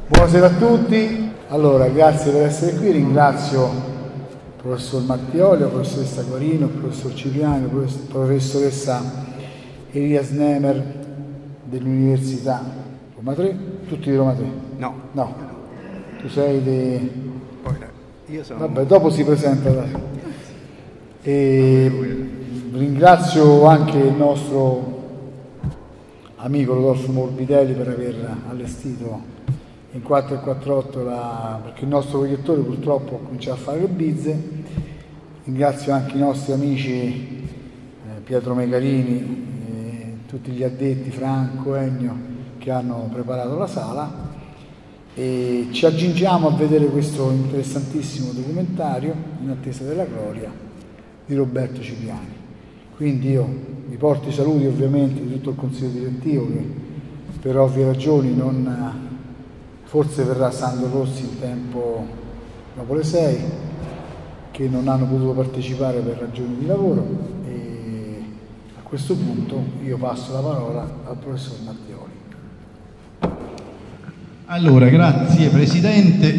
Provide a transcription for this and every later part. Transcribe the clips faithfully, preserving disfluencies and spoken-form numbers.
Buonasera a tutti. Allora, grazie per essere qui. Ringrazio il professor Mattioli, la professoressa Guarino, il professor Cipriani, la professoressa Elias Nemer dell'Università Roma tre. Tutti di Roma tre? No. No. Tu sei di... Io sono... Vabbè, dopo si presenta. Da... E ringrazio anche il nostro amico Rodolfo Morbidelli per aver allestito in quattro e quattr'otto la... perché il nostro proiettore purtroppo ha cominciato a fare le bizze. Ringrazio anche i nostri amici eh, Pietro Mecarini, eh, tutti gli addetti, Franco, Ennio, che hanno preparato la sala, e ci aggiungiamo a vedere questo interessantissimo documentario In attesa della gloria di Roberto Cipriani. Quindi io vi porto i saluti ovviamente di tutto il consiglio direttivo, che per ovvie ragioni non, forse verrà Sandro Rossi in tempo dopo le sei, che non hanno potuto partecipare per ragioni di lavoro, e a questo punto io passo la parola al professor Mattioli. Allora, grazie Presidente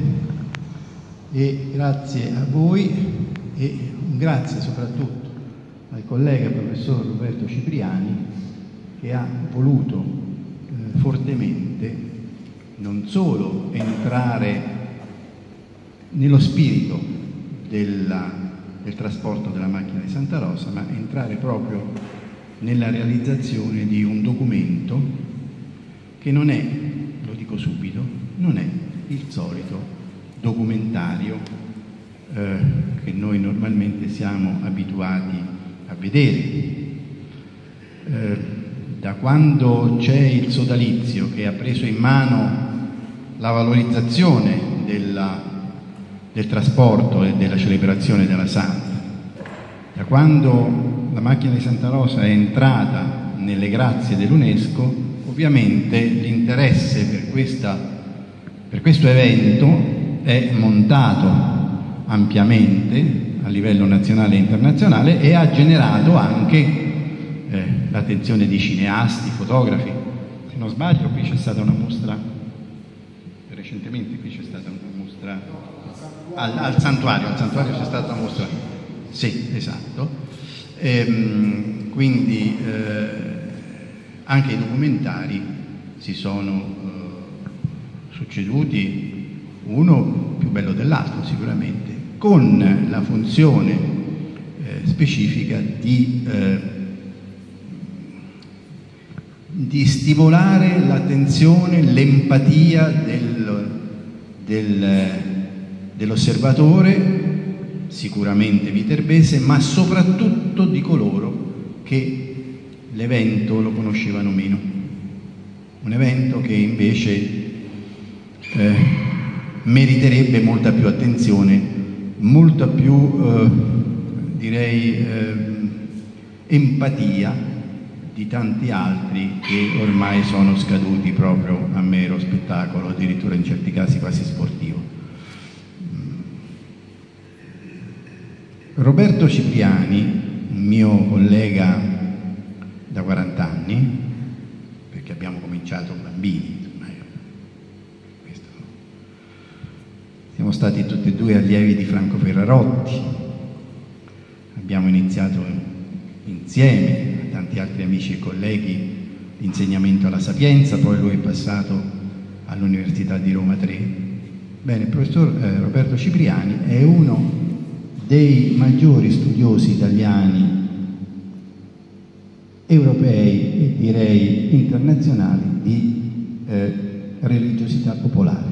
e grazie a voi, e un grazie soprattutto al collega professor Roberto Cipriani, che ha voluto eh, fortemente non solo entrare nello spirito della, del trasporto della macchina di Santa Rosa, ma entrare proprio nella realizzazione di un documento che non è, lo dico subito, non è il solito documentario eh, che noi normalmente siamo abituati a vedere. Eh, da quando c'è il sodalizio che ha preso in mano la valorizzazione della, del trasporto e della celebrazione della Santa, da quando la macchina di Santa Rosa è entrata nelle grazie dell'UNESCO, ovviamente l'interesse per, questa, per questo evento è montato ampiamente a livello nazionale e internazionale e ha generato anche eh, l'attenzione di cineasti, fotografi. Se non sbaglio, qui c'è stata una mostra, recentemente qui c'è stata una mostra al, al santuario, al santuario c'è stata una mostra, sì, esatto. Ehm, quindi eh, anche i documentari si sono eh, succeduti, uno più bello dell'altro sicuramente, con la funzione eh, specifica di, eh, di stimolare l'attenzione, l'empatia del, del, dell'osservatore, sicuramente viterbese, ma soprattutto di coloro che l'evento lo conoscevano meno. Un evento che invece eh, meriterebbe molta più attenzione, molta più, eh, direi, eh, empatia di tanti altri che ormai sono scaduti proprio a mero spettacolo, addirittura in certi casi quasi sportivo. Roberto Cipriani, un mio collega da quaranta anni, perché abbiamo cominciato bambini, insomma, questo. Siamo stati tutti e due allievi di Franco Ferrarotti, abbiamo iniziato insieme, tanti altri amici e colleghi, l'insegnamento alla Sapienza, poi lui è passato all'Università di Roma tre. Bene, il professor eh, Roberto Cipriani è uno dei maggiori studiosi italiani, europei e direi internazionali di eh, religiosità popolare,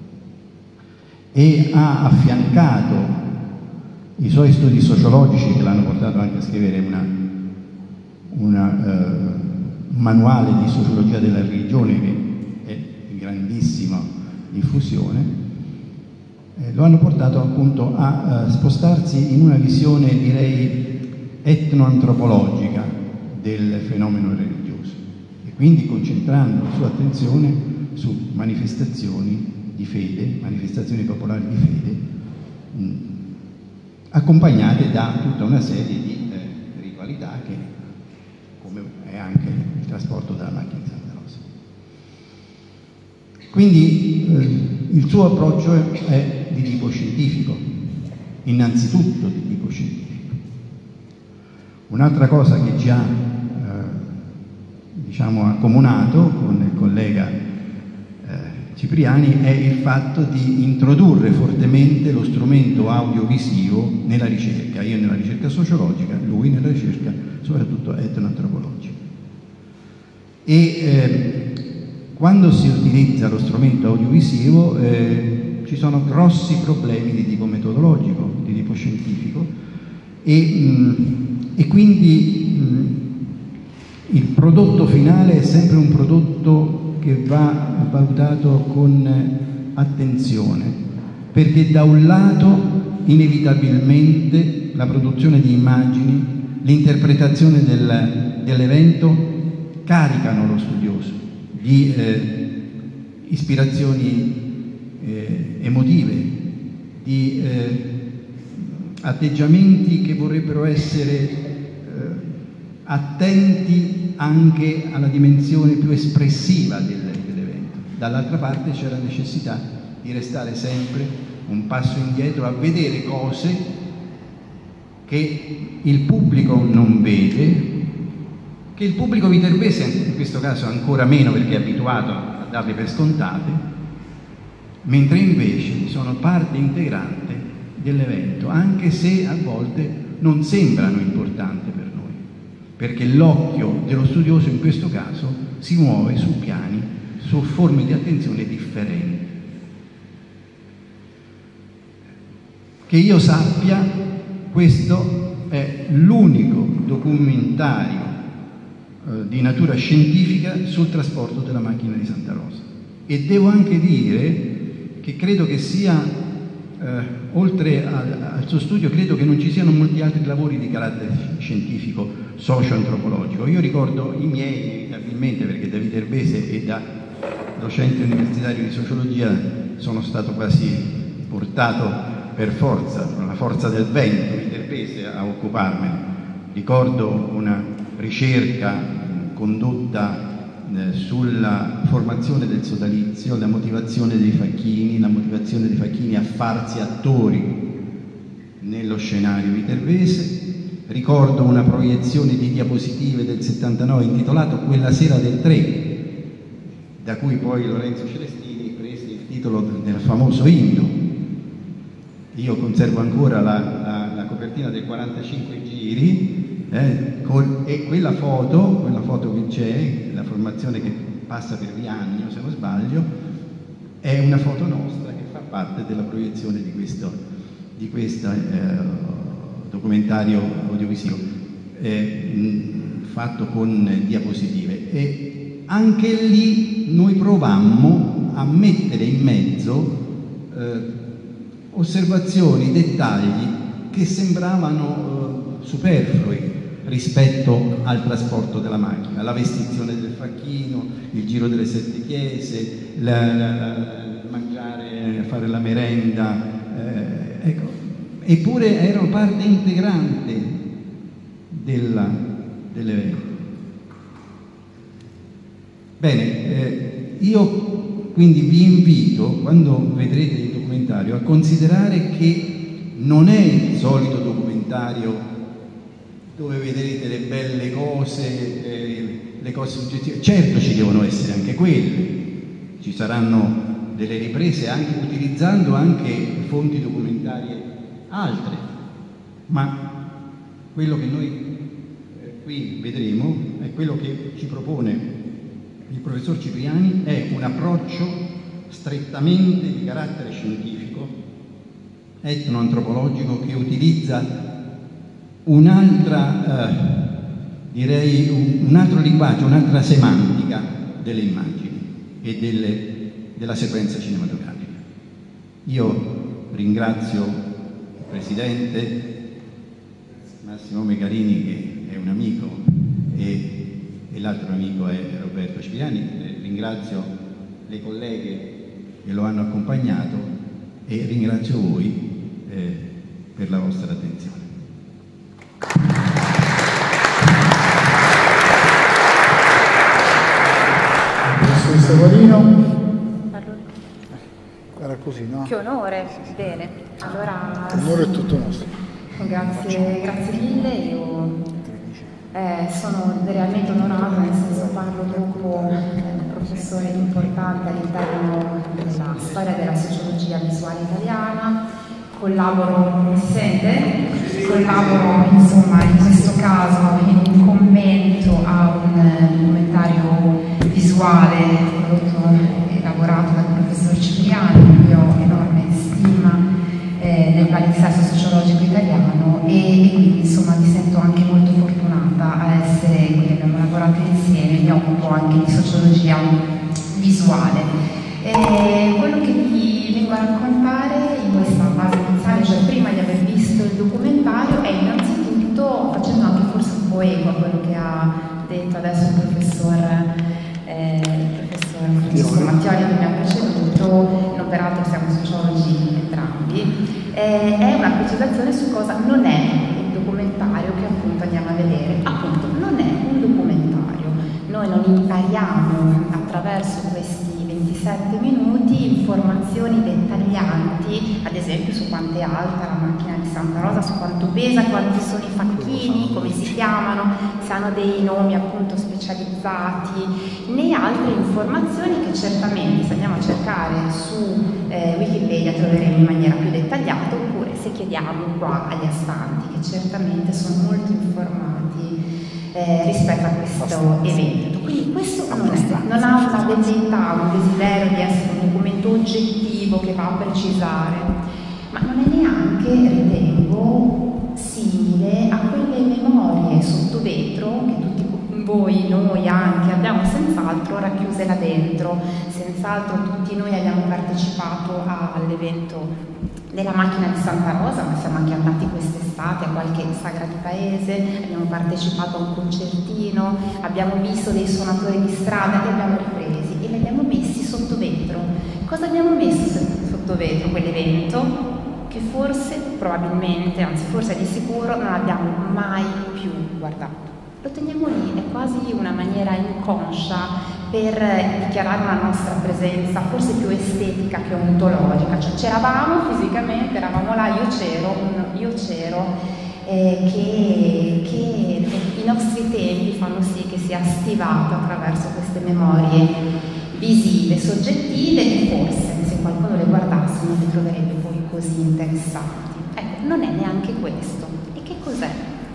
e ha affiancato i suoi studi sociologici, che l'hanno portato anche a scrivere una, una, eh, un manuale di sociologia della religione che è in grandissima diffusione. Eh, lo hanno portato appunto a uh, spostarsi in una visione, direi, etnoantropologica del fenomeno religioso, e quindi concentrando la sua attenzione su manifestazioni di fede, manifestazioni popolari di fede, mh, accompagnate da tutta una serie di eh, ritualità che, come è anche il trasporto della macchina di Santa Rosa. Quindi eh, il suo approccio è, è di tipo scientifico, innanzitutto di tipo scientifico. Un'altra cosa che ci ha eh, diciamo accomunato con il collega eh, Cipriani è il fatto di introdurre fortemente lo strumento audiovisivo nella ricerca, io nella ricerca sociologica, lui nella ricerca soprattutto etnoantropologica. E eh, quando si utilizza lo strumento audiovisivo eh, ci sono grossi problemi di tipo metodologico, di tipo scientifico e, mh, e quindi mh, il prodotto finale è sempre un prodotto che va valutato con attenzione, perché da un lato inevitabilmente la produzione di immagini, l'interpretazione del, dell'evento caricano lo studioso di eh, ispirazioni eh, emotive, di eh, atteggiamenti che vorrebbero essere eh, attenti anche alla dimensione più espressiva del, dell'evento. Dall'altra parte c'è la necessità di restare sempre un passo indietro a vedere cose che il pubblico non vede, che il pubblico viterbese in questo caso ancora meno perché è abituato a darle per scontate, mentre invece sono parte integrante dell'evento, anche se a volte non sembrano importanti per noi, perché l'occhio dello studioso in questo caso si muove su piani, su forme di attenzione differenti. Che io sappia, questo è l'unico documentario di natura scientifica sul trasporto della macchina di Santa Rosa, e devo anche dire che credo che sia eh, oltre al, al suo studio credo che non ci siano molti altri lavori di carattere scientifico socio-antropologico. Io ricordo i miei inevitabilmente, perché da viterbese e da docente universitario di sociologia sono stato quasi portato per forza, con la forza del vento viterbese, a occuparmene. Ricordo una ricerca condotta eh, sulla formazione del sodalizio, la motivazione dei facchini, la motivazione dei facchini a farsi attori nello scenario viterbese. Ricordo una proiezione di diapositive del settantanove intitolato Quella sera del tre, da cui poi Lorenzo Celestini prese il titolo del famoso inno. Io conservo ancora la, la, la copertina del quarantacinque giri, Eh, col, e quella foto, quella foto che c'è, la formazione che passa per Viannio, se non sbaglio, è una foto nostra che fa parte della proiezione di questo di questo eh, documentario audiovisivo eh, mh, fatto con diapositive. E anche lì noi provammo a mettere in mezzo eh, osservazioni, dettagli che sembravano eh, superflui rispetto al trasporto della macchina, la vestizione del facchino, il giro delle sette chiese, la, la, la, mangiare, fare la merenda, eh, ecco. Eppure erano parte integrante della, dell'evento. Bene, eh, io quindi vi invito, quando vedrete il documentario, a considerare che non è il solito documentario dove vedrete le belle cose, eh, le cose soggettive. Certo ci devono essere anche quelle, ci saranno delle riprese anche utilizzando anche fonti documentarie altre, ma quello che noi eh, qui vedremo è quello che ci propone il professor Cipriani, è un approccio strettamente di carattere scientifico, etnoantropologico, che utilizza un'altra, eh, direi, un, un altro linguaggio, un'altra semantica delle immagini e delle, della sequenza cinematografica. Io ringrazio il Presidente Massimo Megarini, che è un amico, e, e l'altro amico è Roberto Cipriani. Eh, ringrazio le colleghe che lo hanno accompagnato e ringrazio voi eh, per la vostra attenzione. Professoressa Guarino. così, no? Che onore, bene. Allora, l'onore è tutto nostro. Grazie, grazie mille. Io eh, sono realmente onorata, nel senso parlo dopo un professore importante all'interno della storia della sociologia visuale italiana. Collaboro, mi si sente? Collaboro insomma in questo caso in un commento a un documentario visuale prodotto e elaborato dal professor Cipriani, di cui ho enorme stima eh, nel palinsesto sociologico italiano e, e quindi insomma mi sento anche molto fortunata a essere qui, abbiamo lavorato insieme, mi occupo anche di sociologia visuale. E quello che vi vengo a raccontare in questa fase iniziale, cioè prima di aver visto il documentario, è innanzitutto, facendo anche forse un po' eco a quello che ha detto adesso il professor, eh, il professor, il professor Mattioli che mi ha preceduto, non peraltro siamo sociologi entrambi, eh, è una precisazione su cosa non è il documentario che appunto andiamo a vedere. Appunto non è un documentario, noi non impariamo attraverso questi ventisette minuti informazioni dettaglianti, ad esempio su quanto è alta la macchina di Santa Rosa, su quanto pesa, quanti sono i facchini, come si chiamano, se hanno dei nomi appunto specializzati, né altre informazioni che certamente se andiamo a cercare su eh, Wikipedia troveremo in maniera più dettagliata, oppure se chiediamo qua agli astanti, che certamente sono molto informati Eh, rispetto a questo evento. Quindi questo non, è, non ha una velleità, un desiderio di essere un documento oggettivo che va a precisare, ma non è neanche, ritengo, simile a quelle memorie sotto vetro che tutti voi, noi anche, abbiamo senz'altro racchiuse là dentro, senz'altro tutti noi abbiamo partecipato all'evento della macchina di Santa Rosa, ma siamo anche andati quest'estate a qualche sagra di paese, abbiamo partecipato a un concertino, abbiamo visto dei suonatori di strada, li abbiamo ripresi e li abbiamo messi sotto vetro. Cosa abbiamo messo sotto vetro quell'evento? Che forse, probabilmente, anzi forse di sicuro non abbiamo mai più guardato. Lo teniamo lì, è quasi una maniera inconscia per dichiarare una nostra presenza, forse più estetica che ontologica, cioè c'eravamo fisicamente, eravamo là, io c'ero, io c'ero, eh, che, che i nostri tempi fanno sì che sia stivato attraverso queste memorie visive, soggettive e forse se qualcuno le guardasse non le troverebbe poi così interessanti. Ecco, non è neanche questo. E che cos'è?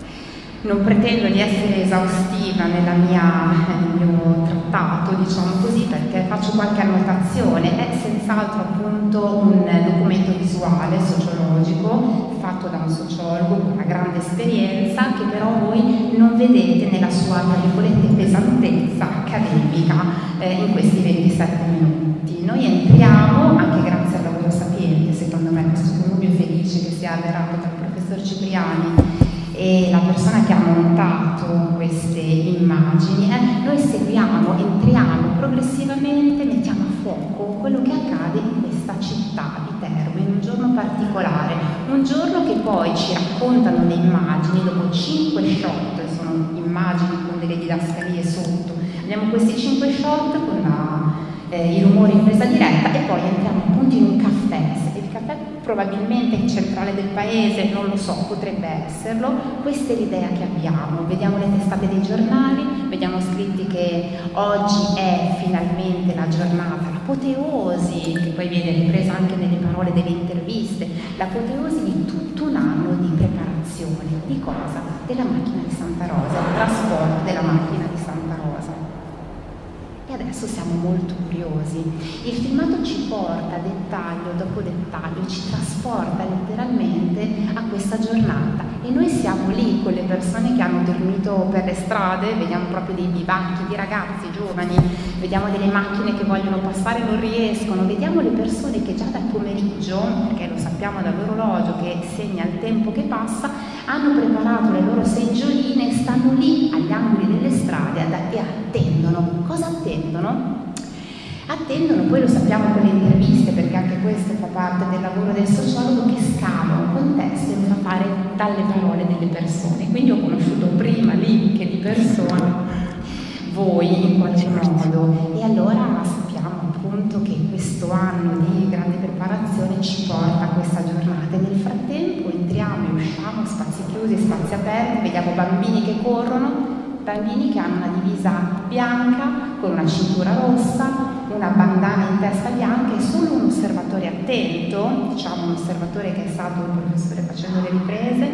Non pretendo di essere esaustiva nella mia, nel mio trattato, diciamo così, perché faccio qualche annotazione. È senz'altro appunto un documento visuale, sociologico, fatto da un sociologo con una grande esperienza, che però voi non vedete nella sua, tra virgolette, pesantezza accademica eh, in questi ventisette minuti. Noi entriamo, anche grazie al lavoro sapiente, secondo me, questo connubio felice che si è avverato tra il professor Cipriani e la persona che ha montato queste immagini, eh, noi seguiamo, entriamo progressivamente, mettiamo a fuoco quello che accade in questa città di Terbo, in un giorno particolare, un giorno che poi ci raccontano le immagini, dopo cinque shot, sono immagini con delle didascalie sotto, abbiamo questi cinque shot con la, eh, i rumori in presa diretta e poi entriamo appunto in un caffè. Il caffè probabilmente è centrale del paese, non lo so, potrebbe esserlo. Questa è l'idea che abbiamo. Vediamo le testate dei giornali, vediamo scritti che oggi è finalmente la giornata, l'apoteosi, che poi viene ripresa anche nelle parole delle interviste, l'apoteosi di tutto un anno di preparazione. Di cosa? Della macchina di Santa Rosa, il trasporto della macchina di Santa Rosa. E adesso siamo molto curiosi. Il filmato ci porta dettaglio dopo dettaglio, ci trasporta letteralmente a questa giornata e noi siamo lì con le persone che hanno dormito per le strade, vediamo proprio dei bivacchi di ragazzi giovani, vediamo delle macchine che vogliono passare e non riescono, vediamo le persone che già dal pomeriggio, perché lo sappiamo dall'orologio che segna il tempo che passa, hanno preparato le loro seggioline e stanno lì agli angoli delle strade e attendono. Cosa attendono? Attendono, poi lo sappiamo con le interviste, perché anche questo fa parte del lavoro del sociologo, che scava un contesto e lo fa fare dalle parole delle persone. Quindi ho conosciuto prima lì che di persona voi in qualche modo, e allora sappiamo appunto che questo anno di grande preparazione entriamo e usciamo, spazi chiusi, spazi aperti, vediamo bambini che corrono, bambini che hanno una divisa bianca con una cintura rossa, una bandana in testa bianca, e solo un osservatore attento, diciamo un osservatore che è stato il professore facendo le riprese,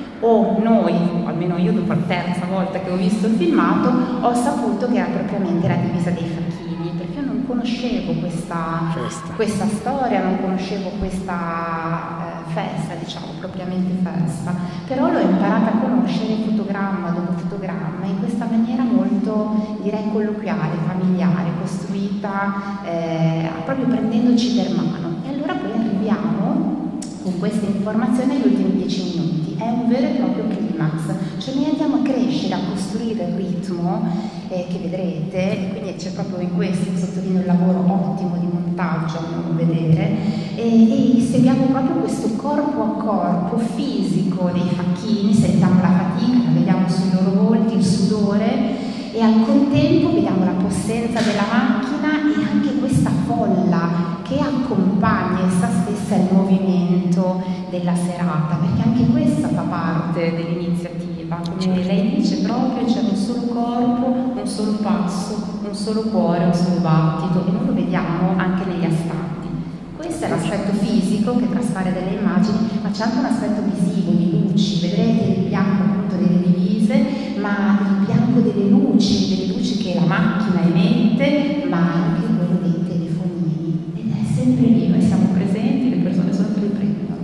o noi, o almeno io dopo la terza volta che ho visto il filmato, ho saputo che era propriamente la divisa dei facchini, perché io non conoscevo questa, questa storia, non conoscevo questa eh, festa, diciamo, propriamente festa, però l'ho imparata a conoscere fotogramma dopo fotogramma, in questa maniera molto, direi, colloquiale, familiare, costruita eh, proprio prendendoci per mano. E allora poi arriviamo con queste informazioni agli ultimi dieci minuti, è un vero e proprio climax, cioè noi andiamo a crescere, a costruire il ritmo eh, che vedrete, e quindi c'è proprio in questo, sottolineo il lavoro ottimo di montaggio, andiamo a vedere, e, e seguiamo proprio questo corpo a corpo fisico dei facchini, sentiamo la fatica, la vediamo sui loro volti, il sudore, e al contempo vediamo la possenza della macchina e anche questa folla che accompagna essa stessa il movimento della serata, perché anche questa fa parte dell'iniziativa, come lei dice proprio, c'è un solo corpo, un solo passo, un solo cuore, un solo battito, e noi lo vediamo anche negli astanti. Questo è l'aspetto fisico che traspare dalle immagini, ma c'è anche un aspetto visivo, di luci, vedrete il bianco appunto delle divise, ma il bianco delle luci, delle luci che la macchina emette, ma anche quello dei telefonini, ed è sempre vivo, e siamo presenti, le persone solo che riprendono.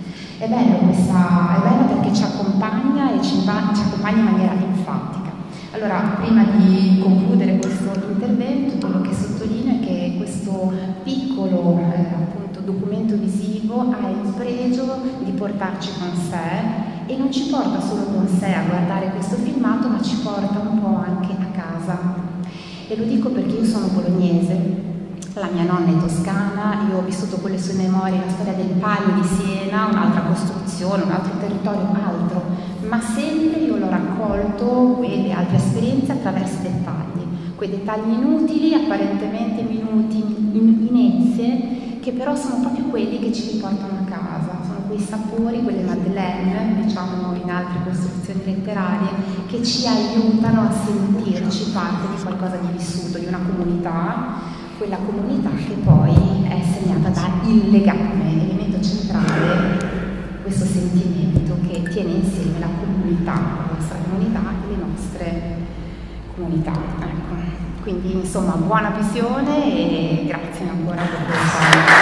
È bello questa, è bello perché ci accompagna e ci, ci accompagna in maniera enfatica. Allora, prima di concludere questo intervento, quello che sottolineo è che questo piccolo eh, appunto, documento visivo ha il pregio di portarci con sé, e non ci porta solo con sé a guardare questo filmato, ma ci porta un po' anche a casa. E lo dico perché io sono bolognese, la mia nonna è toscana, io ho vissuto con le sue memorie la storia del Palio di Siena, un'altra costruzione, un altro territorio, altro, ma sempre io l'ho raccolto quelle altre esperienze attraverso i dettagli, quei dettagli inutili, apparentemente minuti, in, inezie, che però sono proprio quelli che ci riportano a casa, sono quei sapori, quelle madeleine, diciamo in altre costruzioni letterarie, che ci aiutano a sentirci parte di qualcosa di vissuto, di una comunità, quella comunità che poi è segnata dal legame, elemento centrale, questo sentimento che tiene insieme la comunità, la nostra comunità e le nostre comunità. Ecco. Quindi insomma buona visione e grazie ancora per questa.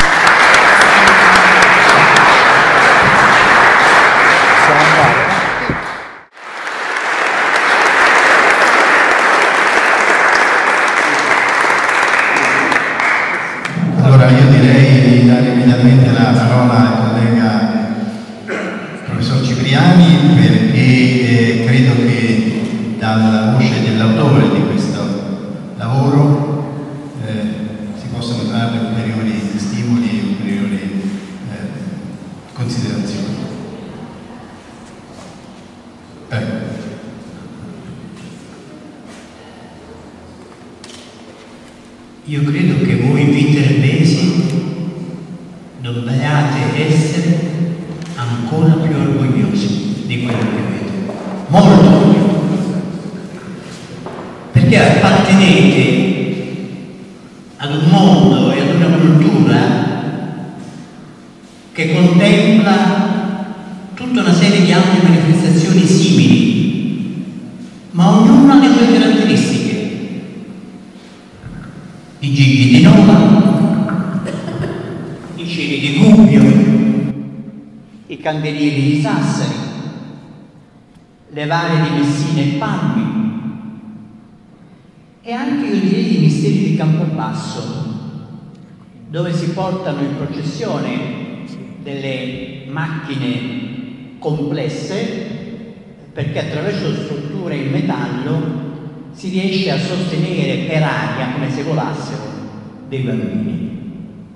Allora io direi di dare immediatamente la parola al collega professor Cipriani, perché eh, credo che dalla voce dell'autore di questo lavoro eh, si possano trarre ulteriori stimoli e ulteriori eh, considerazioni. Ecco. Io credo che voi viterbesi dobbiate essere ancora più orgogliosi di quello che avete, molto orgogliosi, perché appartenete ad un mondo e ad una cultura che contempla tutta una serie di altre manifestazioni simili, ma ognuna ha le sue caratteristiche. I gigli di Nova, i cieli di Gubbio, i candelieri di Sassari, le varie di Messina e Palmi, e anche, io direi, i misteri di Campobasso, dove si portano in processione delle macchine complesse, perché attraverso strutture in metallo si riesce a sostenere per aria, come se volassero, dei bambini.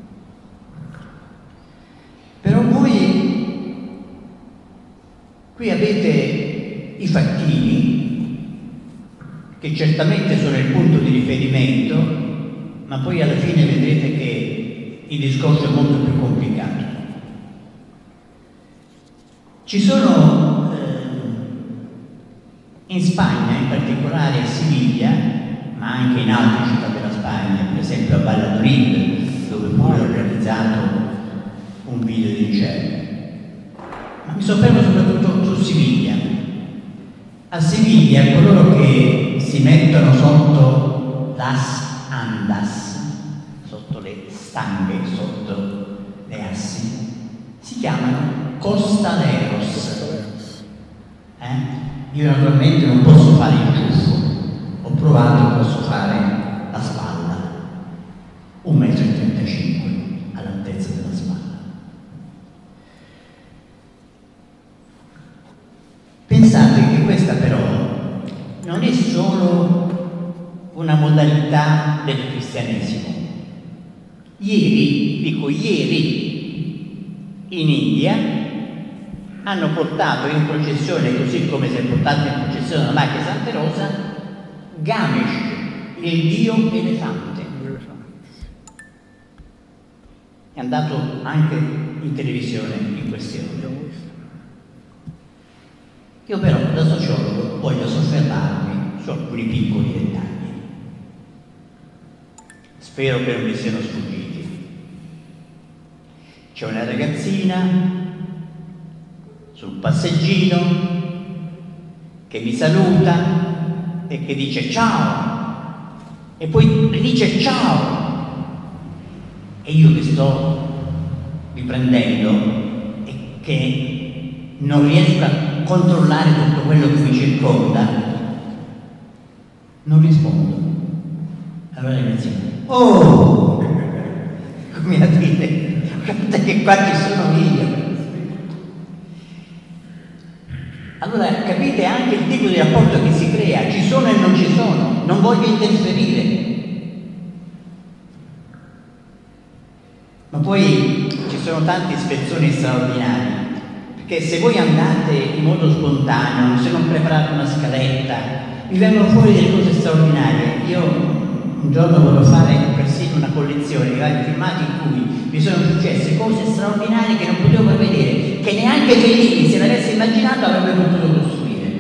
Però voi qui avete i facchini, che certamente sono il punto di riferimento, ma poi alla fine vedrete che il discorso è molto più complicato. Ci sono eh, in Spagna, in particolare a Siviglia, ma anche in altre città della Spagna, per esempio a Valladolid, dove pure ho realizzato un video di incendio. Ma mi soffermo soprattutto su Siviglia. A Siviglia coloro che si mettono sotto las andas, sotto le stanghe, sotto le assi, si chiamano costaleros. Eh? Io naturalmente non posso fare il ciuffo, ho provato, posso fare la spalla, un metro e trentacinque all'altezza della spalla. Pensate che questa però non è solo una modalità del cristianesimo. Ieri, dico ieri, in India hanno portato in processione, così come si è portato in processione la Macchia Santa Rosa, Ganesh, il dio elefante. È andato anche in televisione in questione. Io però da sociologo voglio soffermarmi su alcuni piccoli dettagli. Spero che non mi siano sfuggiti. C'è una ragazzina sul passeggino che mi saluta e che dice ciao e poi ridice ciao e io che sto riprendendo e che non riesco a controllare tutto quello che mi circonda non rispondo. Allora mi dice oh, come a dire, guarda che qua ci sono io. Allora capite anche il tipo di rapporto che si crea, ci sono e non ci sono, non voglio interferire. Ma poi ci sono tanti spezzoni straordinari, perché se voi andate in modo spontaneo, se non preparate una scaletta, vi vengono fuori delle cose straordinarie. Io un giorno volevo fare persino una collezione di vari filmati in cui mi sono successe cose straordinarie che non potevo prevedere, che neanche Fellini, se l'avesse immaginato, avrebbe potuto costruire.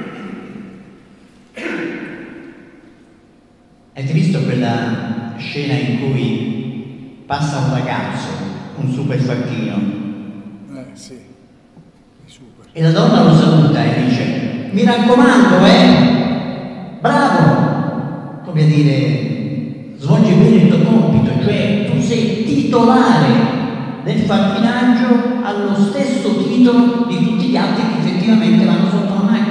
Avete visto quella scena in cui passa un ragazzo, un super facchino? Eh, sì. Super. E la donna lo saluta e dice: mi raccomando, eh, bravo, come a dire, svolgi bene il tuo compito, cioè tu sei titolare del facchinaggio allo stesso titolo di tutti gli altri che effettivamente vanno sotto la macchina.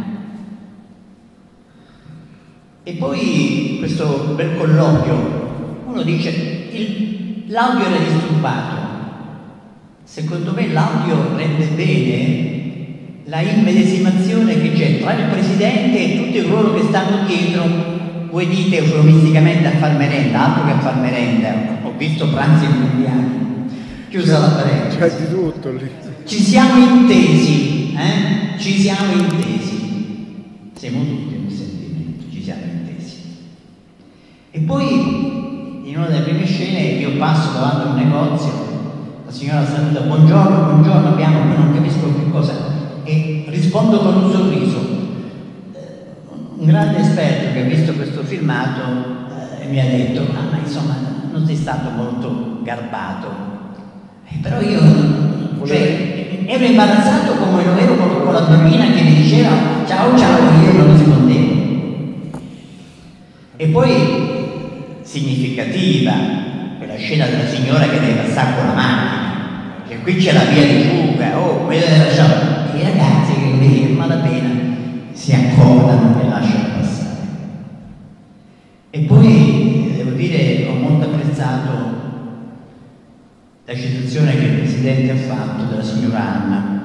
E poi questo bel colloquio, uno dice l'audio era disturbato. Secondo me l'audio rende bene la immedesimazione che c'è tra il presidente e tutti coloro che stanno dietro. Voi dite eufemisticamente a far merenda, altro che a far merenda, ho visto pranzi indiani, chiusa la parete. C'è di tutto lì. Ci siamo intesi, eh? Ci siamo intesi. Siamo tutti in un sentimento, ci siamo intesi. E poi, in una delle prime scene, io passo davanti a un negozio, la signora saluta, buongiorno, buongiorno, abbiamo, poi non capisco che cosa, e rispondo con un sorriso. Un grande esperto che ha visto questo filmato eh, mi ha detto, ah, ma insomma non sei stato molto garbato. Eh, però io cioè, ero imbarazzato come lo ero con, con la bambina che mi diceva ciao ciao e io non rispondevo. E poi significativa quella scena della signora che deve passare con la macchina, che qui c'è la via di fuga, oh, quella della sciopera. E i ragazzi che lì a malapena si accomodano e lasciano passare. E poi devo dire ho molto apprezzato la citazione che il Presidente ha fatto della signora Anna.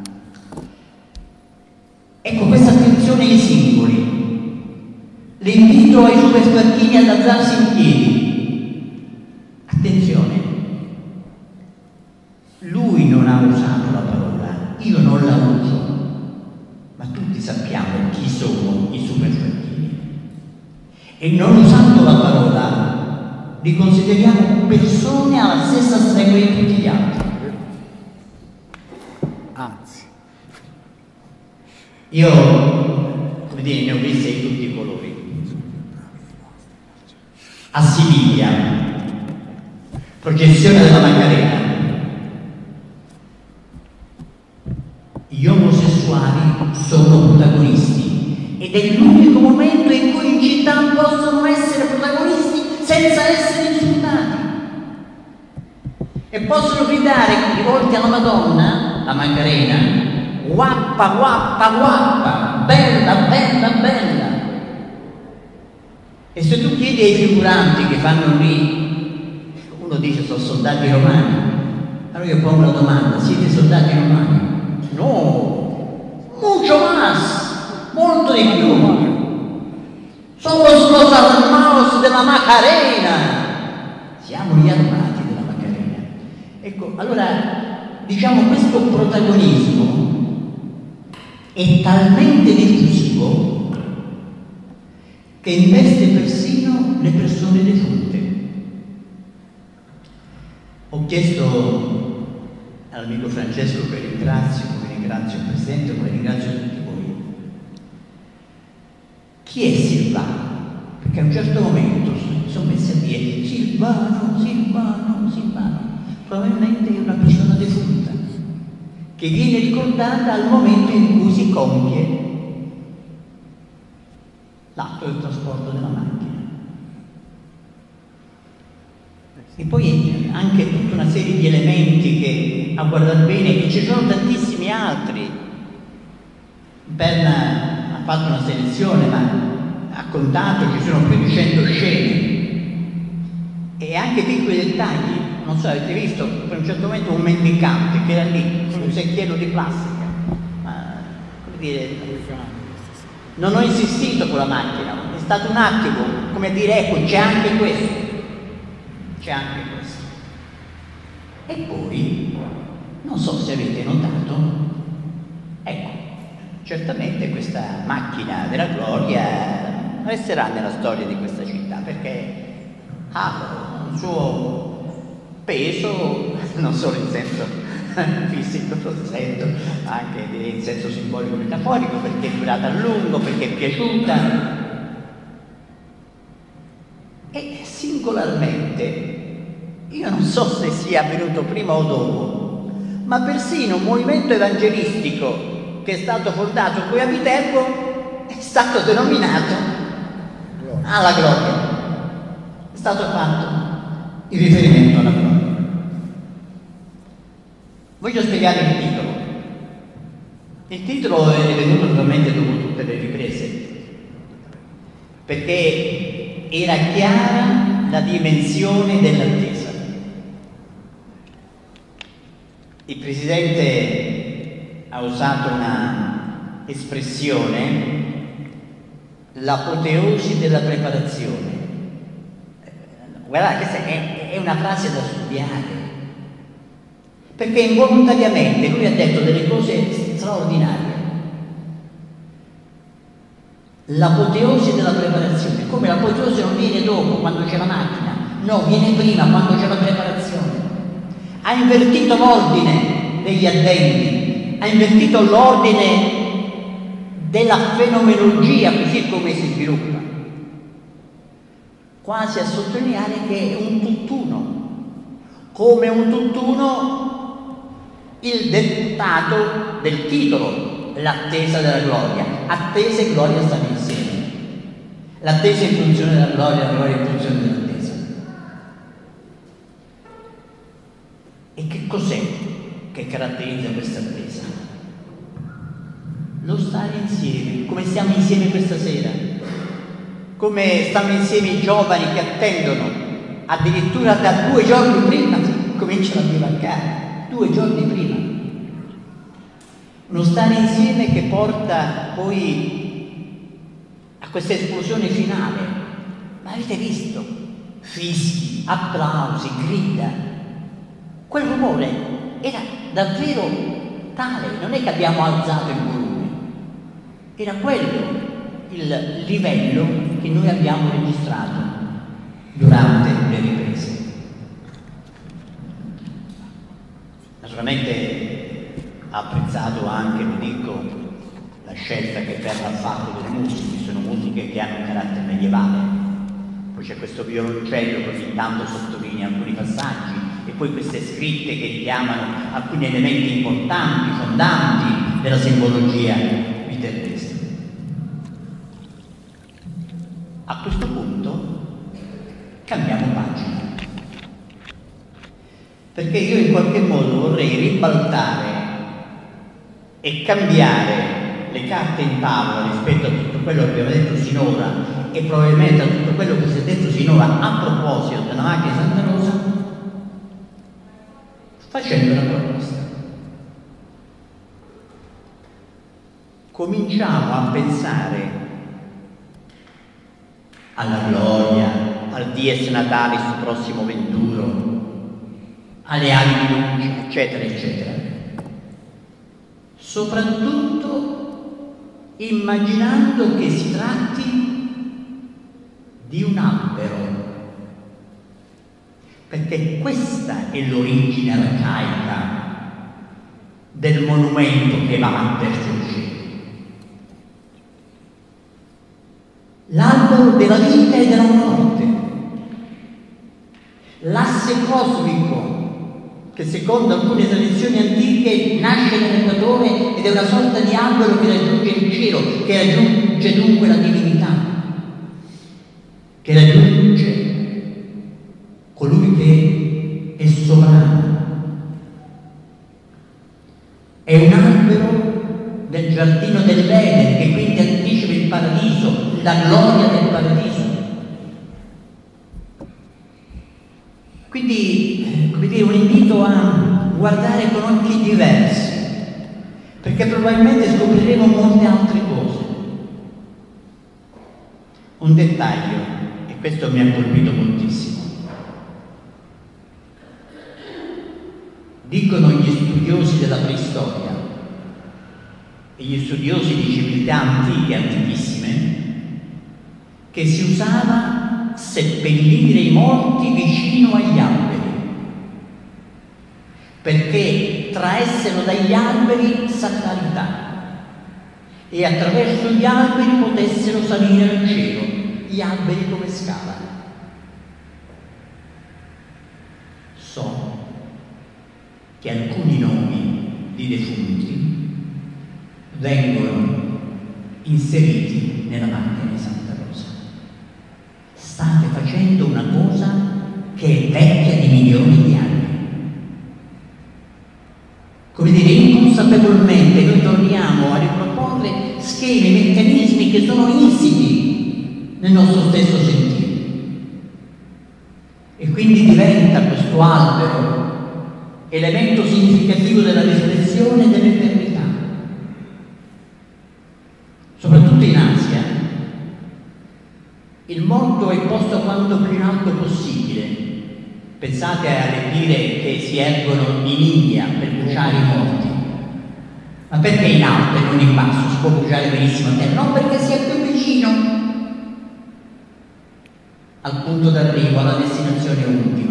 Ecco, questa attenzione ai singoli, l'invito ai superspartini ad alzarsi in piedi. Attenzione, lui non ha usato la parola, io non la uso. Ma tutti sappiamo chi sono i superfrattini e non usando la parola li consideriamo persone alla stessa stregua di tutti gli altri. Anzi, Io, come dire, ne ho viste di tutti i colori. A Siviglia, processione della Macarena, gli omosessuali sono protagonisti ed è l'unico momento in cui in città possono essere protagonisti senza essere insultati e possono gridare rivolti alla Madonna, la Macarena, guappa, guappa, guappa, bella, bella, bella. E se tu chiedi ai figuranti che fanno lì, uno dice sono soldati romani, allora io pongo la domanda, siete soldati romani? No, mucho más, molto di più. Somos los armados della Macarena. Siamo gli armati della Macarena. Ecco, allora, diciamo, questo protagonismo è talmente diffusivo che investe persino le persone defunte. Ho chiesto all'amico Francesco, che ringrazio, come ringrazio il Presidente, come ringrazio tutti voi, chi è Silvano? Perché a un certo momento si sono messi a dire Silvano, Silvano, Silvano. Probabilmente è una persona defunta che viene ricordata al momento in cui si compie l'atto del trasporto della macchina. E poi anche tutta una serie di elementi che, a guardar bene, e ci sono tantissimi altri. Berna ha fatto una selezione, ma ha contato, ci sono più di cento scene e anche piccoli dettagli. Non so, avete visto per un certo momento un mendicante che era lì, un secchiello di plastica. Ma, come dire, non ho insistito con la macchina, è stato un attimo, come a dire, ecco, c'è anche questo, c'è anche questo. E poi, non so se avete notato, ecco, certamente questa macchina della gloria resterà nella storia di questa città, perché ha un suo peso, non solo in senso fisico, sento, anche in senso simbolico metaforico, perché è durata a lungo, perché è piaciuta. E singolarmente, io non so se sia avvenuto prima o dopo, ma persino un movimento evangelistico che è stato fondato qui a Viterbo è stato denominato alla gloria. È stato fatto il riferimento alla gloria. Voglio spiegare il titolo. Il titolo è venuto naturalmente dopo tutte le riprese, perché era chiara la dimensione dell'attesa. Il Presidente ha usato una espressione, l'apoteosi della preparazione. Guardate, questa è, è una frase da studiare, perché involontariamente lui ha detto delle cose straordinarie. L'apoteosi della preparazione, come l'apoteosi non viene dopo, quando c'è la macchina, no, viene prima, quando c'è la preparazione. Ha invertito l'ordine degli addendi, ha invertito l'ordine della fenomenologia, così come si sviluppa, quasi a sottolineare che è un tutt'uno, come un tutt'uno il dettato del titolo, l'attesa della gloria. Attesa e gloria stanno insieme. L'attesa in funzione della gloria, la gloria in funzione dell'attesa. E che cos'è che caratterizza questa attesa? Lo stare insieme, come stiamo insieme questa sera, come stanno insieme i giovani che attendono, addirittura da due giorni prima cominciano a divancare. Due giorni prima, uno stare insieme che porta poi a questa esplosione finale. Ma avete visto? Fischi, applausi, grida. Quel rumore era davvero tale, non è che abbiamo alzato il volume, era quello il livello che noi abbiamo registrato durante le riprese. Naturalmente ha apprezzato anche, lo dico, la scelta che Verra ha fatto delle musiche, sono musiche che hanno un carattere medievale. Poi c'è questo violoncello che ogni tanto sottolinea alcuni passaggi, e poi queste scritte che richiamano alcuni elementi importanti, fondanti della simbologia viterrese. A questo punto cambiamo pagina, perché io in qualche modo vorrei ribaltare e cambiare le carte in tavola rispetto a tutto quello che abbiamo detto sinora, e probabilmente a tutto quello che si è detto sinora a proposito della macchina di Santa Rosa, facendo una proposta. Cominciamo a pensare alla gloria, al dies natalis prossimo venturo, alle ali di luce, eccetera, eccetera. Soprattutto immaginando che si tratti di un albero, perché questa è l'origine arcaica del monumento che va verso il cielo. L'albero della vita e della morte, l'asse cosmico che secondo alcune tradizioni antiche nasce nell'equatore ed è una sorta di albero che raggiunge il cielo, che raggiunge dunque la divinità, che raggiunge colui che è sovrano. È un albero del giardino dell'Eden che quindi anticipa il paradiso, la gloria del paradiso. Quindi, come dire, un invito a guardare con occhi diversi, perché probabilmente scopriremo molte altre cose. Un dettaglio, e questo mi ha colpito moltissimo. Dicono gli studiosi della preistoria e gli studiosi di civiltà antiche, antichissime, che si usava seppellire i morti vicino agli alberi, perché traessero dagli alberi sacralità e attraverso gli alberi potessero salire al cielo, gli alberi come scala. So che alcuni nomi di defunti vengono inseriti nella macchina di Santa Rosa. State facendo una cosa che è vecchia di milioni di anni. Come dire, inconsapevolmente noi torniamo a riproporre schemi, meccanismi che sono insiti nel nostro stesso sentire. E quindi diventa questo albero elemento significativo della riflessione e dell'eternità. Soprattutto in Asia, il morto è posto quanto più in alto possibile. Pensate alle pile che si ergono in India per bruciare i morti. Ma perché in alto e non in basso? Si può bruciare benissimo a terra? Non perché sia più vicino al punto d'arrivo, alla destinazione ultima.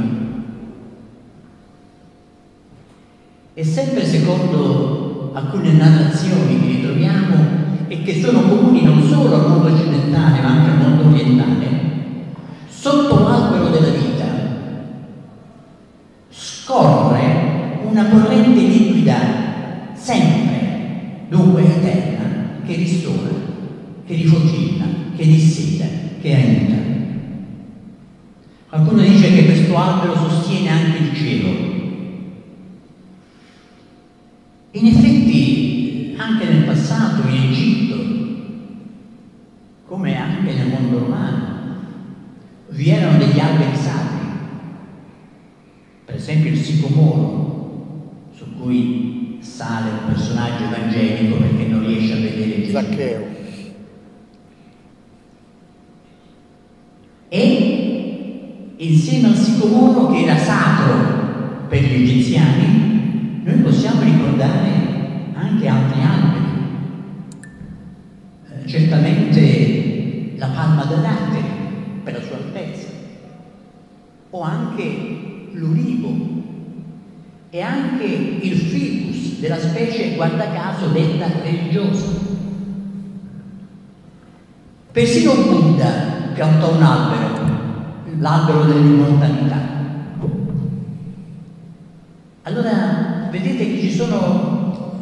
E sempre secondo alcune narrazioni che ritroviamo e che sono comuni non solo al mondo occidentale ma anche al mondo orientale, sotto l'albero della vita scorre una corrente liquida sempre, dunque eterna, che ristora, che rifocilla, che disseta, che aiuta. Qualcuno dice che questo albero sostiene anche il cielo. In effetti, anche nel passato, in Egitto, come anche nel mondo romano, vi erano degli alberi sacri. Per esempio il sicomoro, su cui sale un personaggio evangelico perché non riesce a vedere Gesù. Zaccheo. E insieme al sicomoro, che era sacro per gli egiziani, noi possiamo ricordare anche altri alberi. Eh, certamente la palma dell'Arte per la sua altezza, o anche l'ulivo e anche il ficus della specie, guarda caso, detta religiosa. Persino Buddha piantò un albero, l'albero dell'immortalità. Allora, vedete che ci sono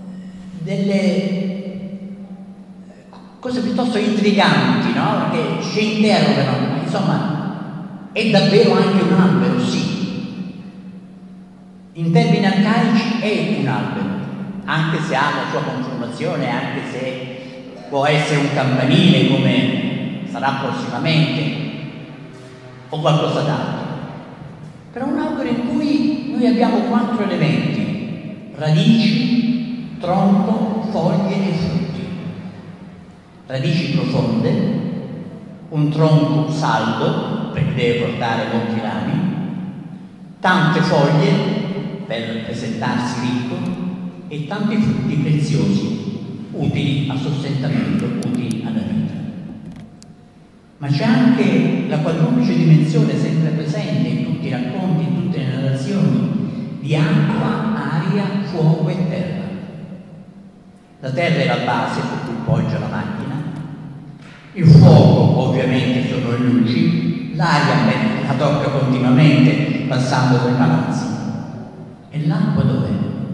delle cose piuttosto intriganti, no? Che ci interrogano, insomma, è davvero anche un albero, sì. In termini arcaici è un albero, anche se ha la sua conformazione, anche se può essere un campanile come sarà prossimamente o qualcosa d'altro, però un albero in cui noi abbiamo quattro elementi: radici, tronco, foglie e frutti. Radici profonde, un tronco saldo perché deve portare molti rami, tante foglie per presentarsi ricco e tanti frutti preziosi, utili a sostentamento, utili alla vita. Ma c'è anche la quadruplice dimensione sempre presente in tutti i racconti, in tutte le narrazioni, di acqua, aria, fuoco e terra. La terra è la base su cui poggia la macchina, il fuoco ovviamente sono le luci, l'aria la tocca continuamente passando per palazzi. E l'acqua dov'è?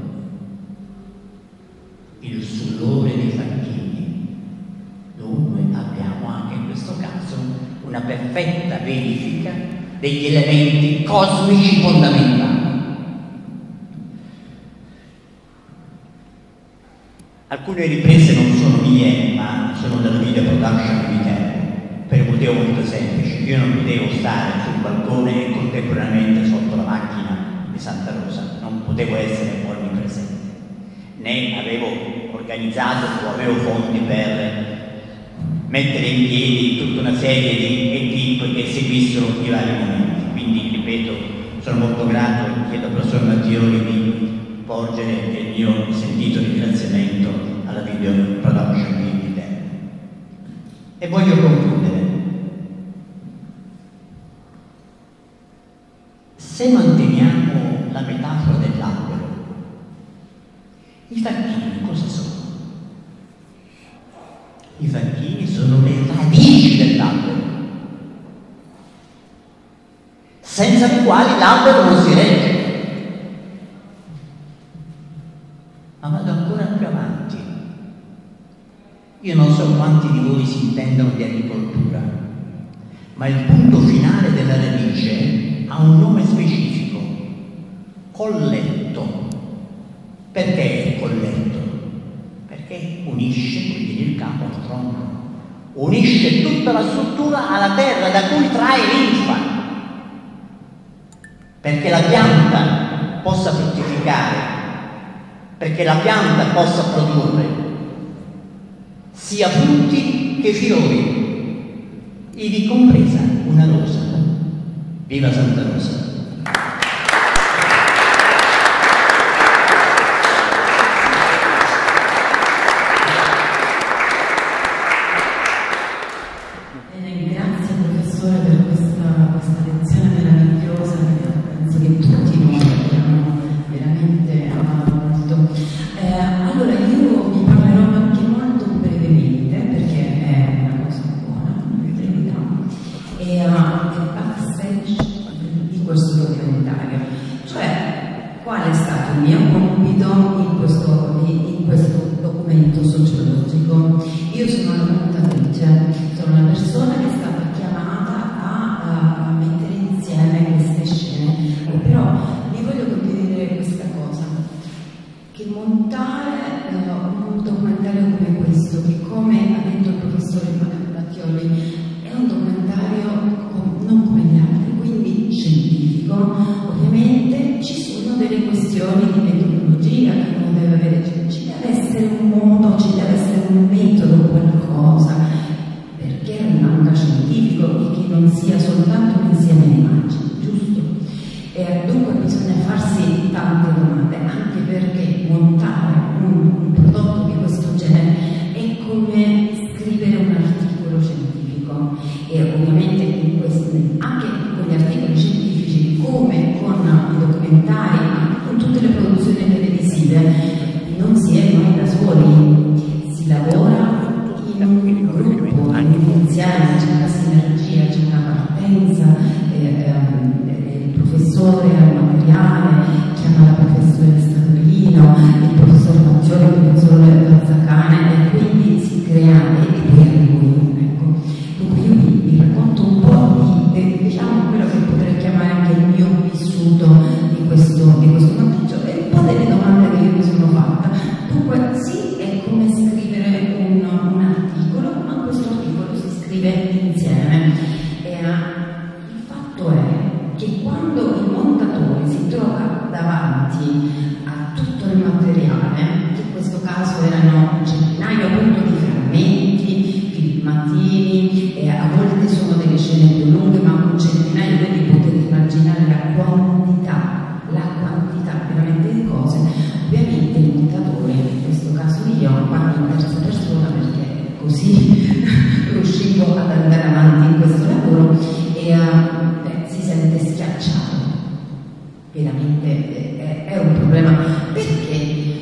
Il sullore dei facchini. Dunque abbiamo anche in questo caso una perfetta verifica degli elementi cosmici fondamentali. Alcune riprese non sono mie, ma sono della video production di Viterbo, per un motivo molto semplice. Io non potevo stare sul balcone e contemporaneamente sotto la macchina di Santa Rosa, non potevo essere onnipresente, né avevo organizzato o avevo fondi per mettere in piedi tutta una serie di equip che seguissero i vari momenti. Quindi, ripeto, sono molto grato e chiedo al professor Mattioli di porgere il mio sentito ringraziamento alla video production di Viterbo. E voglio concludere. Se manteniamo la metafora dell'albero, i facchini cosa sono? I facchini sono le radici dell'albero, senza le quali l'albero non si regge. Ma vado ancora più avanti. Io non so quanti di voi si intendono di agricoltura, ma il punto finale della radice ha un nome specifico: colletto. Perché è colletto? Perché unisce, quindi il capo al tronco, unisce tutta la struttura alla terra da cui trae linfa, perché la pianta possa fruttificare, perché la pianta possa produrre sia frutti che fiori, ivi compresa una rosa. Viva Santa Rosa! Grazie professore per questa, questa lezione meravigliosa, penso che tutti noi abbiamo veramente amato molto. Eh, allora io vi parlerò anche molto brevemente, perché è una cosa buona, una brevità, e uh, backstage di questo documentario, cioè qual è stato il mio compito in questo, in questo documento sociologico. Io sono una montatrice, sono una persona che è stata chiamata a, a mettere insieme queste scene, e però vi voglio condividere questa cosa, che montare uh, un documentario come questo, che come ha detto il professore Mattioli è un documentario non come gli altri, quindi scientifico, ovviamente ci sono delle questioni di metodologia che uno deve avere, ci deve essere un modo, ci deve essere un metodo, qualcosa, perché rimanga scientifico e che non sia soltanto un insieme di immagini, giusto? E dunque bisogna farsi tante domande, anche perché montare un, un prodotto di questo genere è come scrivere un articolo. così riuscivo ad andare avanti in questo lavoro e uh, beh, si sente schiacciato. Veramente è, è un problema. Perché?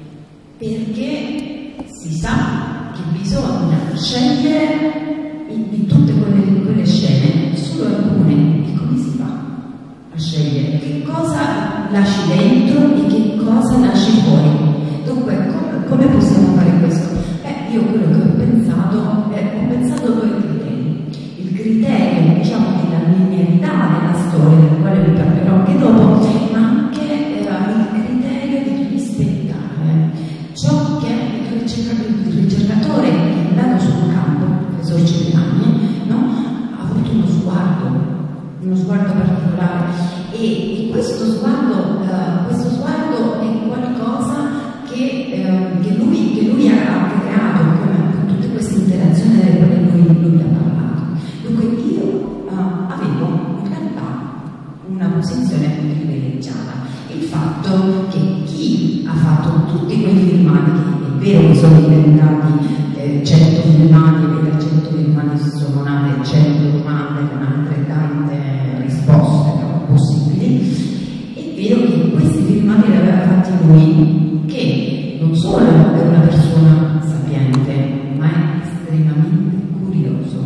Perché si sa che bisogna scegliere in, in tutte quelle, quelle scene solo alcune. E come si fa a scegliere? Che cosa lasci dentro e che cosa lasci fuori? Dunque, come, come possiamo fare questo? Beh, io quello che ho pensato, eh, ho pensato a due criteri. Il criterio, diciamo, della linearità della storia, del quale vi parlerò anche dopo, ma anche eh, il criterio di rispettare ciò che il ricercatore che è andato sul campo, il professor Cipriani, no? Ha avuto uno sguardo, uno sguardo particolare, e, e questo sguardo, uh, questo sguardo è qualcosa che, uh, che, lui, che lui ha creato con tutte queste interazioni delle quali lui, lui ha parlato. Dunque io uh, avevo in realtà una posizione privilegiata, il fatto che chi ha fatto tutti quei filmati, che è vero che sono diventati eh, cento filmati, e da cento filmati si sono nate cento domande con altrettante risposte no, possibili, è vero che questi filmati li aveva fatti lui, che non solo è una persona sapiente, ma è estremamente curioso.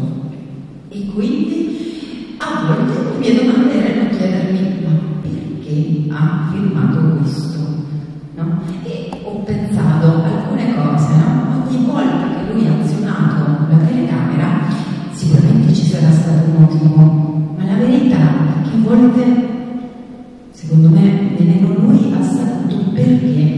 E quindi a volte le mie domande erano chiedermi: ma perché ha filmato questo? No? E ho pensato alcune cose, no? Ogni volta che lui ha azionato la telecamera sicuramente ci sarà stato un motivo, ma la verità è che a volte, secondo me, nemmeno lui ha saputo perché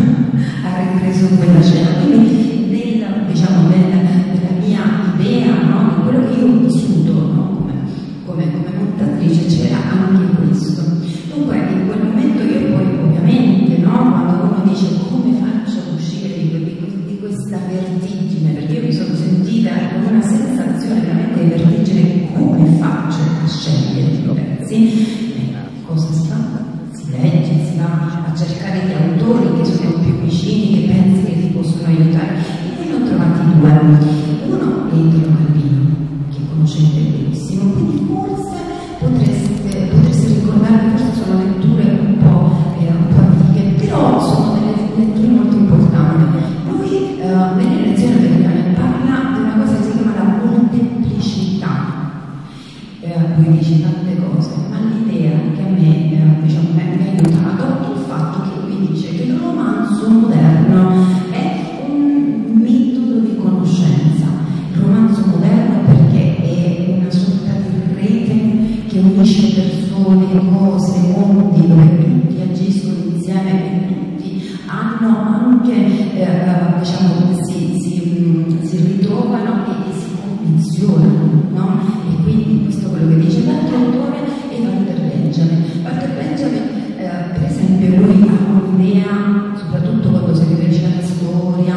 ha ripreso quella scena. Quindi nella, diciamo, nella, nella mia idea, no? Di quello che io ho vissuto, no? come, come, come montatrice, c'era anche questo. Dunque in quel momento io poi ovviamente, no? Quando uno dice come faccio a uscire di, di, di questa vertigine, perché io mi sono sentita con una sensazione veramente di vertigine, come faccio a scegliere i pezzi? Cosa si fa? Si legge, si va a cercare gli autori che sono più vicini, che pensi che ti possono aiutare. E poi ne ho trovati due. Uno è Italo Calvino, che conoscete benissimo, quindi forse potreste, potreste ricordarvi, forse sono letture un po', eh, un po' antiche, però sono delle letture molto importanti. Lui eh, nelle lezioni americane parla di una cosa che si chiama la molteplicità. Eh, lui dice tante cose, ma l'idea che a me, eh, diciamo, mi ha aiutato è il fatto che lui dice che il romanzo moderno è un metodo di conoscenza. Il romanzo moderno perché è una sorta di rete che unisce persone, cose, mondi, dove tutti agiscono insieme e tutti hanno anche, eh, diciamo, si, si, si ritrovano e, e si convenzionano, no? E quindi questo è quello che dice l'altro autore è Walter Benjamin. Walter Benjamin, eh, per esempio, lui ha un'idea, soprattutto quando si riferisce alla storia,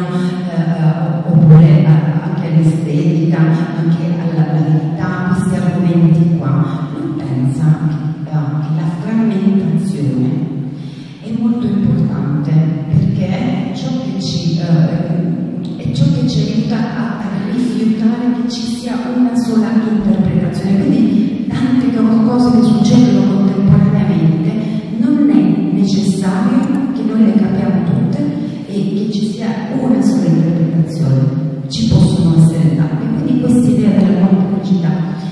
eh, oppure a, anche all'estetica, anche alla, alla verità, questi argomenti qua. Lui pensa eh, che la frammentazione è molto importante, perché è ciò che ci, eh, è ciò che ci aiuta a rifiutare che ci sia una sola interpretazione. Quindi tante cose che succedono contemporaneamente non è necessario che noi le capiamo tutte e che ci sia una sola interpretazione, ci possono essere tante. Quindi questa idea della molteplicità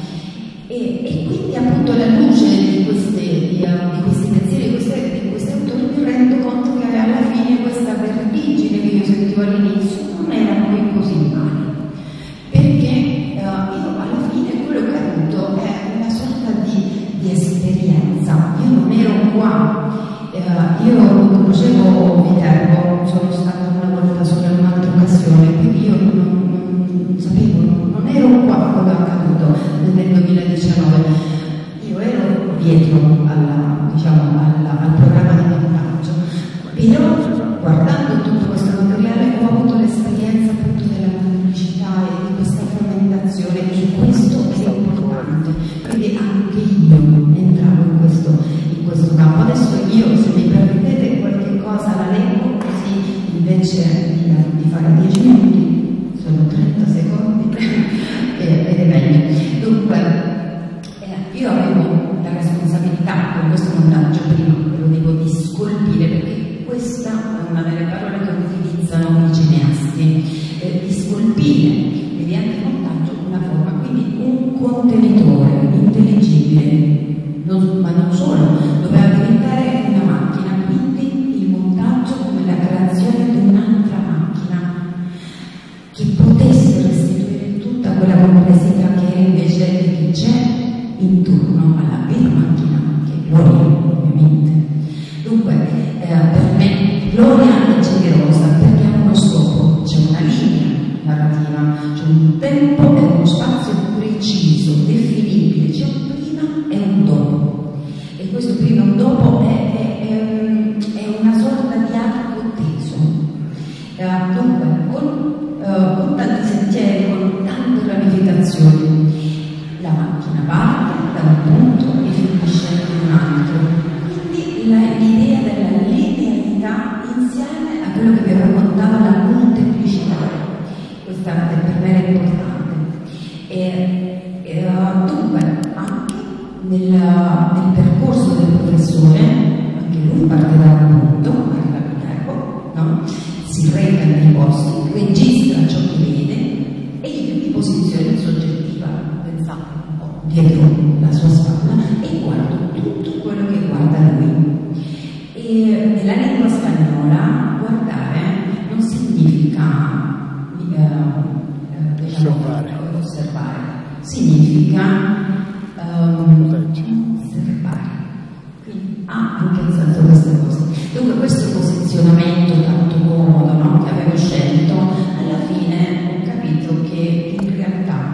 e, e quindi appunto alla luce di, queste, di, di questi pensieri di questi, di questi autori mi rendo conto che alla fine questa vertigine che io sentivo all'inizio non era poi così male, perché uh, io alla fine quello che ho avuto è una sorta di, di esperienza. Io non ero qua, uh, io non conoscevo Viterbo, sono stata una volta solo in un'altra occasione, quindi io non, non, non sapevo, non, non ero qua quando è accaduto nel duemiladiciannove. Io ero dietro alla, diciamo, alla, al programma di montaggio, però guardando tutto questo materiale ho avuto l'esperienza appunto della pubblicità e di questa frammentazione, e questo è importante, quindi anche io entravo in questo, in questo campo. Adesso io, se mi permettete, qualche cosa la leggo, così invece di, di fare dieci minuti, sono trenta secondi. eh, per me Gloria è generosa perché ha uno scopo, c'è una linea narrativa, c'è un tempo e uno spazio preciso, definibile, c'è un prima e un dopo. E questo prima e un dopo è, è, è, è una sorta di arco teso. Eh, dunque, con, eh, con tanti sentieri, con tante ramificazioni, la macchina parte da un punto e finisce in un altro. Quindi l'idea della linearità insieme a quello che vi raccontava la molteplicità, questa per me è importante. E, e, dunque, anche nel, nel percorso del professore, anche lui parte da un punto, arriva a Viterbo, no? Si reca nei posti, registra ciò che vede e io mi posiziono in soggettiva, pensate un po' dietro la sua spalla e guardo tutto quello che guarda lui. E nella lingua spagnola guardare non significa eh, eh, diciamo, osservare. osservare, significa um, osservare. Quindi ha anche in senso queste cose. Dunque questo posizionamento tanto comodo, no, che avevo scelto, alla fine ho capito che in realtà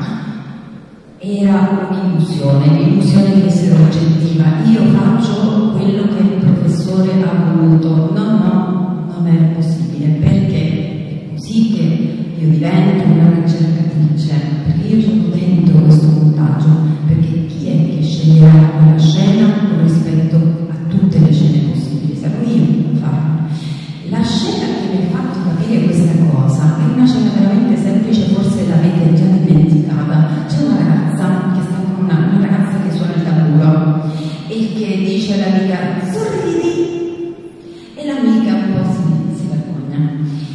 era un'illusione, l'illusione di essere oggettiva. Io faccio quello che il professore ha voluto. No, no, non è possibile, perché è così che io divento una ricercatrice, perché io sono dentro questo montaggio, perché chi è che sceglierà quella scena con rispetto a tutte le scene possibili? Sarò io a farlo. La scena che mi ha fatto capire questa cosa è una scena veramente semplice, forse l'avete già dimenticata. C'è una ragazza che sta con una, una ragazza che suona il tamburo e che dice all'amica sorridi e l'amica un po' si, si vergogna.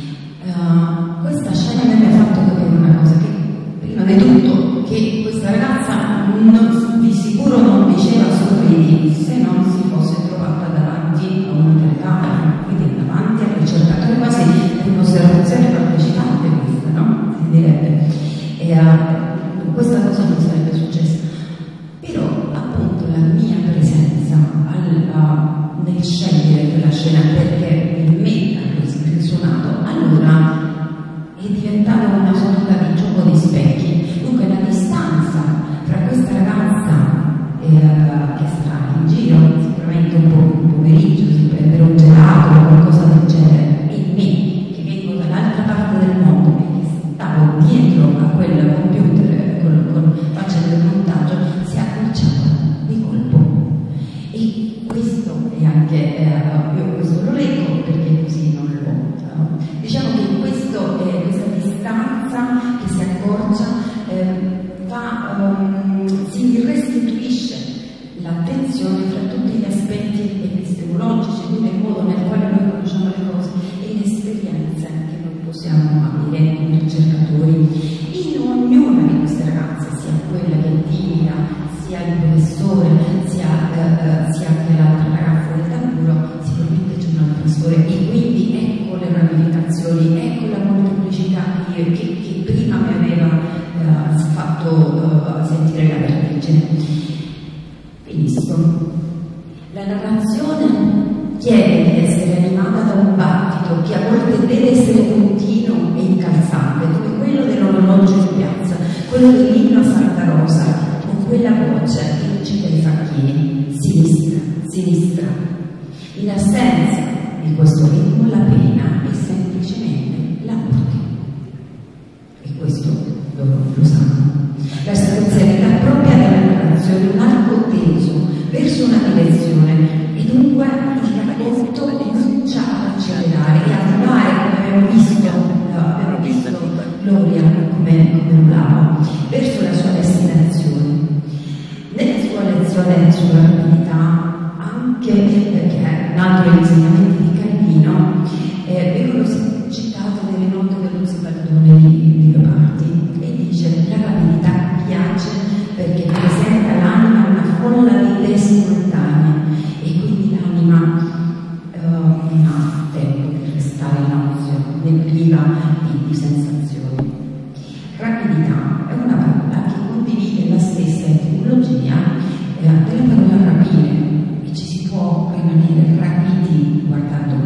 Uh, questa scena mi ha fatto capire una cosa, che prima di tutto che questa ragazza non, di sicuro non diceva sorridi se non si fosse trovata davanti a una telecamera, quindi davanti al ricercatore, quasi un'osservazione partecipante questa, no? Si direbbe. E, uh, questa cosa non sarebbe successa. Però appunto la mia presenza al, uh, nel scegliere quella scena, perché in me ha risuonato, allora è diventata una sorta di gioco di specchi. Dunque la distanza fra questa ragazza eh, che sta in giro, sicuramente un po' un pomeriggio, si prende un gelato o qualcosa del genere, e me che vengo dall'altra parte del mondo e che stavo dietro a quel computer con, con, facendo il montaggio, si è accorciata di colpo. E questo è anche, eh, io questo lo leggo perché così non lo uh, diciamo che questo, eh, questa distanza che si accorcia eh, fa, um, si restituisce l'attenzione fra tutti gli aspetti epistemologici, quindi il modo nel quale noi conosciamo le cose e le esperienze che noi possiamo avere come ricercatori. In ognuna di queste ragazze, sia quella che è timida, sia il professore, sia, eh, sia anche l'altra ragazza del tamburo, sicuramente c'è un'altra storia, e quindi ecco le ramificazioni, ecco la molteplicità che, che, che prima mi aveva eh, fatto eh, sentire la vertigine. Finisco. La narrazione chiede di essere animata da un battito che a volte deve essere continuo e incalzante, come quello dell'orologio in piazza, quello dell'inno a Santa Rosa, con quella voce che incita i facchini, sinistra, sinistra. In assenza di questo ritmo la pena è semplicemente la morte. E questo loro lo sanno. La spazialità propria della narrazione, un arco teso verso una direzione, e dunque il racconto comincia ad accelerare e arrivare, come abbiamo visto, abbiamo visto Gloria come, come volava, verso la sua destinazione. Nella sua lezione sulla rapidità, anche perché è un altro insegnamento di Calvino, eh, vengono citate delle note dello Zibaldone di, di Leopardi, e dice: la rapidità piace perché presenta l'anima una folla di idee simultanee, e quindi l'anima eh, non ha tempo di restare in ozio, né priva di, di sensazioni. Rapidità è una parola che condivide la stessa etimologia eh, della parola rapire, e ci si può rimanere rapiti guardando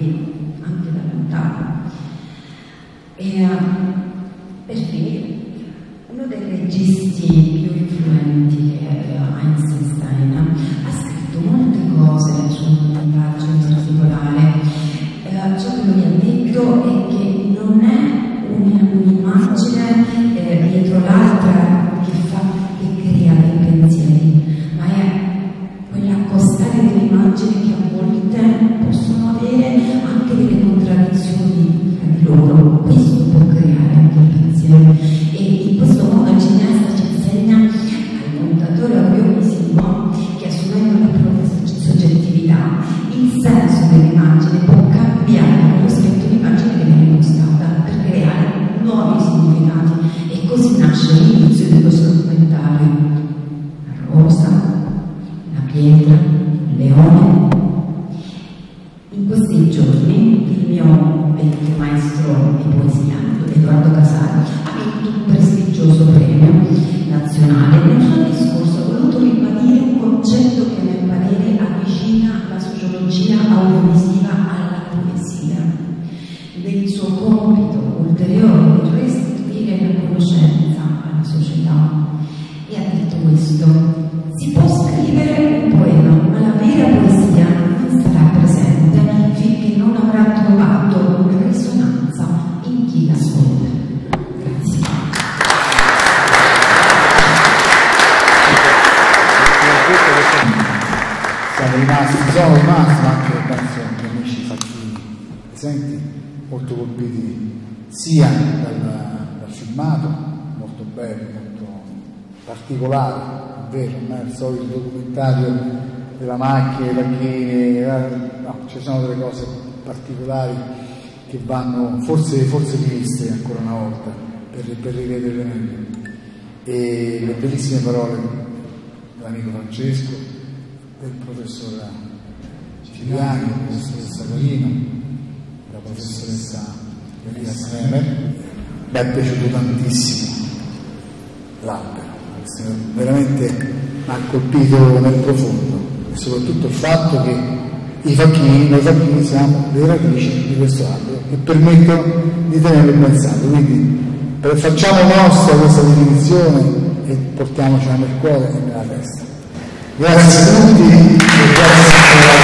qui, anche da lontano. E, perché uno dei registi più influenti che è Einstein ha scritto molte cose su un'immagine particolare. Eh, ciò che lui ha detto è che non è un'immagine eh, dietro l'altra che, fa, che crea dei pensieri, ma è quell'accostare delle immagini che a volte possono avere anche delle contraddizioni tra di loro. Questo può creare anche il pensiero, e in questo modo il cineasta ci insegna al montatore audiovisivo che, assumendo la propria soggettività, il senso dell'immagine può cambiare rispetto all'immagine che viene mostrata per creare nuovi significati. E così nasce l'inizio di questo documentario: la rosa, la pietra, il leone. In questi giorni il mio vecchio maestro di poesia, Edoardo Casali, ha vinto un prestigioso premio nazionale. Nel suo discorso ha voluto ribadire un concetto che, a mio parere, avvicina la sociologia audiovisiva alla poesia. Del suo compito ulteriore di restituire la conoscenza alla società. E ha detto questo: si può scrivere un poema, ma la vera poesia non sarà presente finché non avrà trovato una risonanza in chi l'ascolta. Grazie. Siamo rimasti, siamo rimasti, ma anche penso anche amici facchini presenti, molto colpiti sia dal, dal filmato, molto bello, molto particolare, è vero, non è il solito documentario della macchina, dei facchini, no, ci sono delle cose particolari che vanno forse, forse riviste ancora una volta per, per rivederle meglio. E le bellissime parole dell'amico Francesco, del professor Cipriani, della professoressa Carino, della professoressa Elia Snemer. Mi è piaciuto tantissimo l'albero, veramente mi ha colpito nel profondo, e soprattutto il fatto che i facchini, noi facchini siamo le radici di questo albero che permettono di tenerlo ben saldo. Quindi facciamo nostra questa definizione e portiamocela nel cuore e nella testa. Grazie a tutti e grazie a tutti.